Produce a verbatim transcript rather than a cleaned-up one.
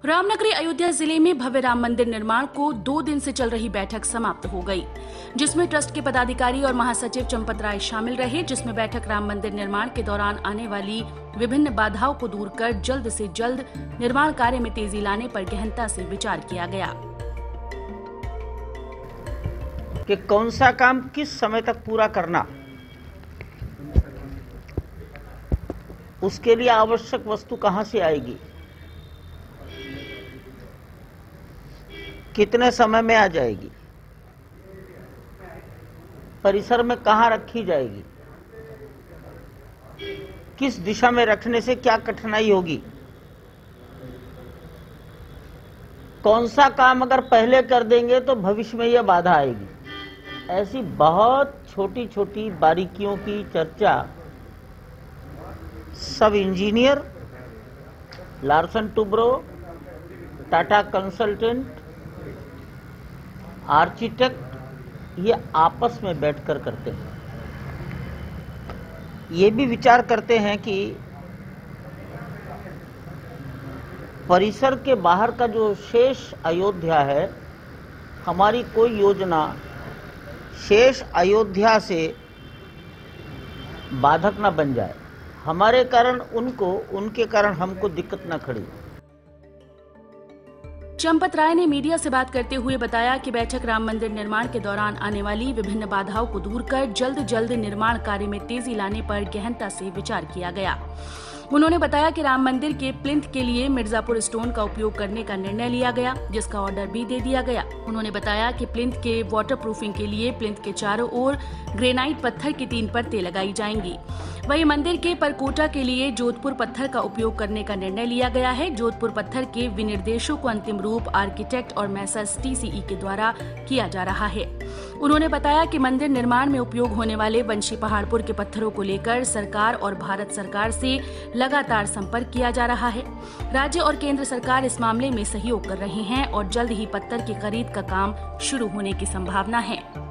रामनगरी अयोध्या जिले में भव्य राम मंदिर निर्माण को दो दिन से चल रही बैठक समाप्त हो गई, जिसमें ट्रस्ट के पदाधिकारी और महासचिव चंपत राय शामिल रहे। जिसमें बैठक राम मंदिर निर्माण के दौरान आने वाली विभिन्न बाधाओं को दूर कर जल्द से जल्द निर्माण कार्य में तेजी लाने पर गहनता से विचार किया गया कि कौन सा काम किस समय तक पूरा करना, उसके लिए आवश्यक वस्तु कहां से आएगी, कितने समय में आ जाएगी, परिसर में कहां रखी जाएगी, किस दिशा में रखने से क्या कठिनाई होगी, कौन सा काम अगर पहले कर देंगे तो भविष्य में यह बाधा आएगी। ऐसी बहुत छोटी छोटी बारीकियों की चर्चा सब engineer, Larsen Toubro, Tata consultant, architect ये आपस में बैठकर करते हैं। ये भी विचार करते हैं कि परिसर के बाहर का जो शेष अयोध्या है, हमारी कोई योजना शेष अयोध्या से बाधक न बन जाए, हमारे कारण उनको, उनके कारण हमको दिक्कत न खड़ी। चंपत राय ने मीडिया से बात करते हुए बताया कि बैठक राम मंदिर निर्माण के दौरान आने वाली विभिन्न बाधाओं को दूर कर जल्द जल्द निर्माण कार्य में तेजी लाने पर गहनता से विचार किया गया। उन्होंने बताया कि राम मंदिर के प्लिंथ के लिए मिर्जापुर स्टोन का उपयोग करने का निर्णय लिया गया, जिसका ऑर्डर भी दे दिया गया। उन्होंने बताया कि प्लिंथ के वाटरप्रूफिंग के लिए प्लिंथ के चारों ओर ग्रेनाइट पत्थर की तीन परतें लगाई जाएंगी। वहीं मंदिर के परकोटा के लिए जोधपुर पत्थर का उपयोग करने का निर्णय लिया गया है। जोधपुर पत्थर के विनिर्देशों को अंतिम रूप आर्किटेक्ट और मैसर्स टीसीई के द्वारा किया जा रहा है। उन्होंने बताया कि मंदिर निर्माण में उपयोग होने वाले वंशी पहाड़पुर के पत्थरों को लेकर सरकार और भारत सरकार से लगातार संपर्क किया जा रहा है। राज्य और केंद्र सरकार इस मामले में सहयोग कर रहे हैं और जल्द ही पत्थर की खरीद का काम शुरू होने की संभावना है।